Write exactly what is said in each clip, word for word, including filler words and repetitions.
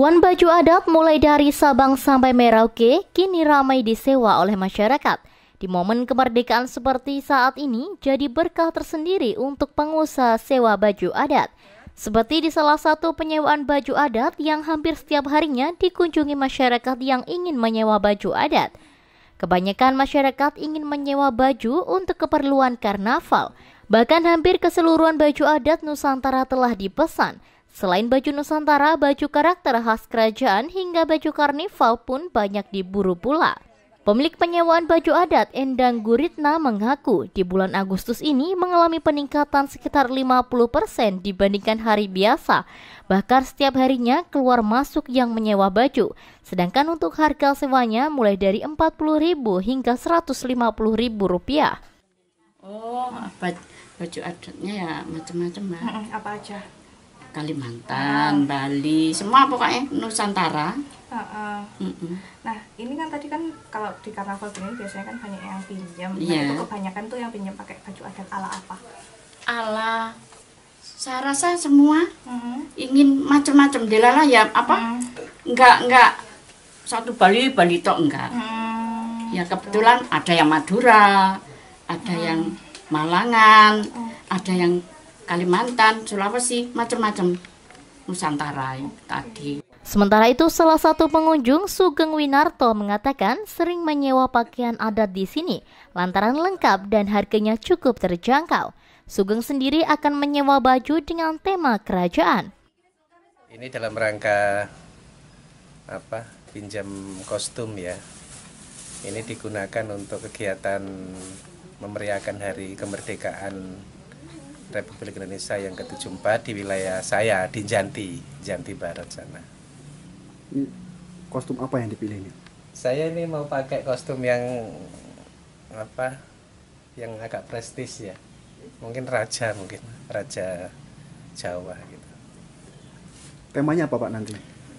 Puluhan baju adat mulai dari Sabang sampai Merauke kini ramai disewa oleh masyarakat. Di momen kemerdekaan seperti saat ini jadi berkah tersendiri untuk pengusaha sewa baju adat. Seperti di salah satu penyewaan baju adat yang hampir setiap harinya dikunjungi masyarakat yang ingin menyewa baju adat. Kebanyakan masyarakat ingin menyewa baju untuk keperluan karnaval. Bahkan hampir keseluruhan baju adat Nusantara telah dipesan. Selain baju Nusantara, baju karakter khas kerajaan hingga baju karnival pun banyak diburu pula. Pemilik penyewaan baju adat Endang Guritna mengaku di bulan Agustus ini mengalami peningkatan sekitar lima puluh persen dibandingkan hari biasa. Bahkan setiap harinya keluar masuk yang menyewa baju. Sedangkan untuk harga sewanya mulai dari empat puluh ribu hingga seratus lima puluh ribu rupiah. Oh, baju adatnya ya macam-macam, Mbak. Apa aja? Kalimantan, uh. Bali, semua pokoknya Nusantara. Uh, uh. Mm -mm. Nah, ini kan tadi kan kalau di karnaval ini biasanya kan banyak yang pinjam. Yeah. Nah, itu kebanyakan tuh yang pinjam pakai baju adat ala apa? Ala, saya rasa semua uh -huh. ingin macam-macam. Delala ya apa? Uh. Enggak enggak satu Bali Bali tok enggak. Uh. Ya kebetulan ada yang Madura, ada uh. yang Malangan, uh. ada yang Kalimantan, Sulawesi, macam-macam Nusantara tadi. Sementara itu, salah satu pengunjung Sugeng Winarto mengatakan sering menyewa pakaian adat di sini lantaran lengkap dan harganya cukup terjangkau. Sugeng sendiri akan menyewa baju dengan tema kerajaan. Ini dalam rangka apa? Pinjam kostum ya. Ini digunakan untuk kegiatan memeriahkan Hari Kemerdekaan Republik Indonesia yang ke tujuh puluh empat di wilayah saya di Janti, Janti Barat sana. Ini kostum apa yang dipilih ini? Saya ini mau pakai kostum yang apa? Yang agak prestis ya. Mungkin raja mungkin, raja Jawa gitu. Temanya apa Pak nanti?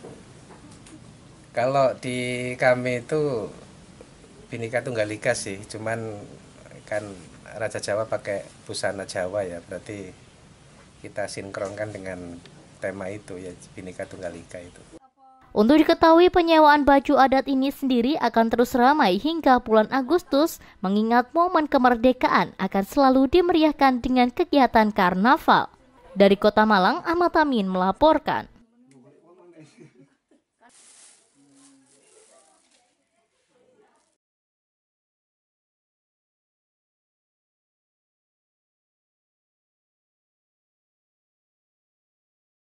Kalau di kami itu Bhinneka Tunggal Ika sih, cuman kan Raja Jawa pakai busana Jawa ya, berarti kita sinkronkan dengan tema itu ya, Bhinneka Tunggal Ika itu. Untuk diketahui penyewaan baju adat ini sendiri akan terus ramai hingga bulan Agustus, mengingat momen kemerdekaan akan selalu dimeriahkan dengan kegiatan karnaval. Dari Kota Malang, Ahmad Amin melaporkan.